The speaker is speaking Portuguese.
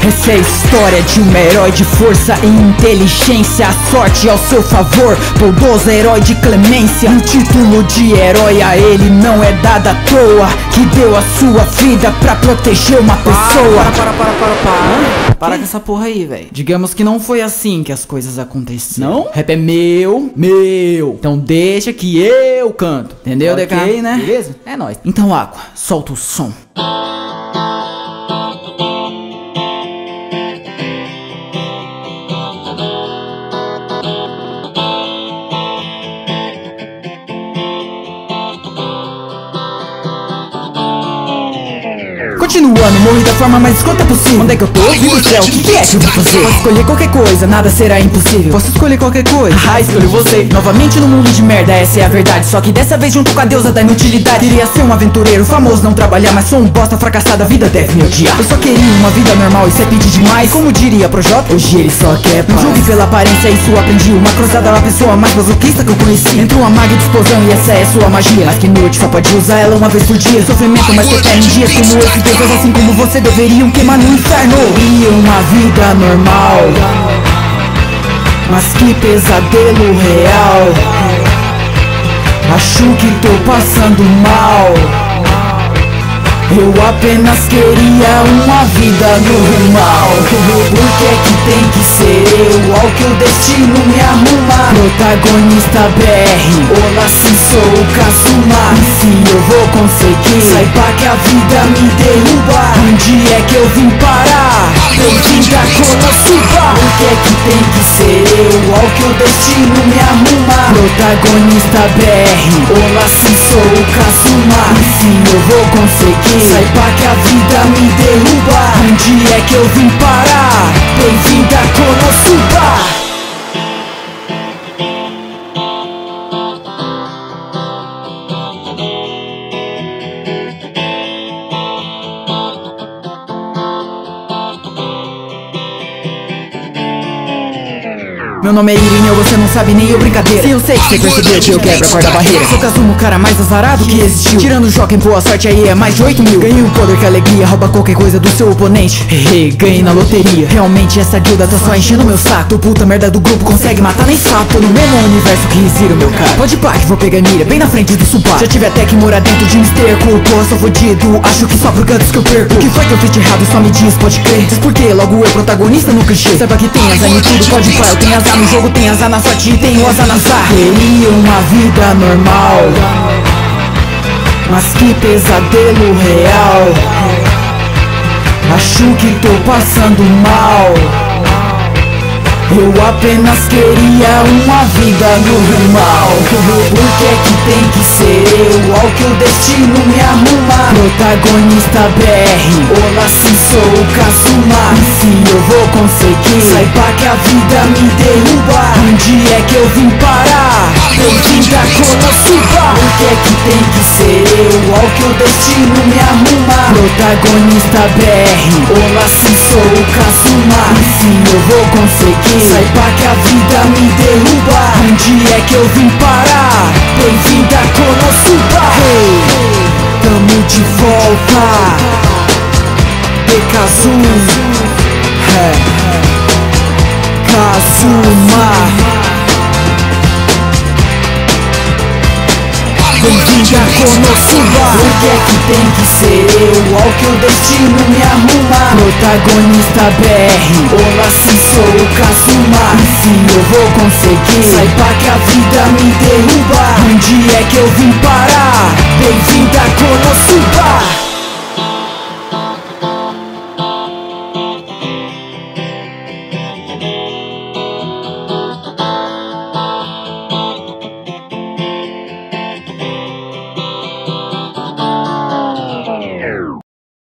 Essa é a história de um herói de força e inteligência. A sorte ao seu favor, bondoso herói de clemência. O título de herói a ele não é dado à toa, que deu a sua vida pra proteger uma pessoa. Para com essa porra aí, velho. Digamos que não foi assim que as coisas aconteceram. Não? Rap é meu. Então deixa que eu canto. Entendeu, Ok, DK? né? Beleza? É nóis. Então, Aqua, solta o som. Continuando, morri da forma mais escrota possível. Onde é que eu tô? Vivo do céu, o que é que eu vou fazer? Posso escolher qualquer coisa, nada será impossível. Posso escolher qualquer coisa. Ah, escolho você. Novamente no mundo de merda, essa é a verdade. Só que dessa vez junto com a deusa da inutilidade. Queria ser um aventureiro famoso, não trabalhar, mas sou um bosta fracassado, a vida deve me odiar. Eu só queria uma vida normal, isso é pedir demais. Como diria Projota, hoje ele só quer paz. Não julgue pela aparência, isso aprendi. Uma cruzada é a pessoa mais masoquista que eu conheci. Entrou uma maga de explosão e essa é sua magia. Mas que noite, só pode usar ela uma vez por dia. Sofrimento, mas que em dias como esse. Pessoas assim como você deveriam queimar no inferno. E uma vida normal, mas que pesadelo real. Acho que tô passando mal. Eu apenas queria uma vida normal. Por que é que tem que ser eu ao que o destino me arruma? Protagonista BR, olá sim sou o Kazuma. E se eu vou conseguir, saiba que a vida me derruba. Onde é que eu vim parar? Bem-vinda Konosuba. Por que é que tem que ser eu ao que o destino me arruma? Protagonista BR, olá sim sou o Kazuma. E se eu vou conseguir, saiba que a vida me derruba. Onde é que eu vim parar? Bem-vinda Konosuba. Meu nome é Irineu, você não sabe nem eu brincadeira. Sim, eu sei que você percebeu que eu quebro a quarta barreira. Sou Kazuma, o cara mais azarado que existiu. Tirando o Joaquim, boa sorte aí é mais de 8 mil. Ganhei um poder que alegria, rouba qualquer coisa do seu oponente. Hehe, ganhei na loteria. Realmente essa guilda tá só enchendo meu saco. Tu puta merda do grupo consegue matar nem sapo. Tô no mesmo universo que Riziro, meu cara. Pode pá que vou pegar mira, bem na frente do Subar. Já tive até que morar dentro de um esterco. Porra, sou fodido, acho que só por cantos que eu perco. O que foi que eu fiz de errado, só me diz, pode crer. Diz por quê, logo eu protagonista no clichê. Saiba que tem azar em tudo, pode pá. Eu tenho azar no jogo, tem azar na sorte e tenho azar na azar. Queria uma vida normal, mas que pesadelo real. Acho que tô passando mal. Eu apenas queria uma vida normal. Por que é que tem que ser eu ao que o destino me arruma? Protagonista BR, olá sim sou o Kazuma. E se eu vou conseguir, saiba que a vida me derruba. Onde é que eu vim parar? Bem-vinda Konosuba. Por que é que tem que ser eu ao que o destino me arruma? Protagonista BR, olá sim sou o Kazuma. E se eu vou conseguir, saiba que a vida me derruba. Onde é que eu vim parar? Bem-vinda Konosuba. Hey, tamo de volta. Kazuma, Kazuma. Bem-vinda Konosuba. Por que é que tem que ser eu ao que o destino me arruma? Protagonista BR, olá sim sou o Kazuma. E se eu vou conseguir, saiba que a vida me derruba. Onde é que eu vim parar? Bem-vinda Konosuba.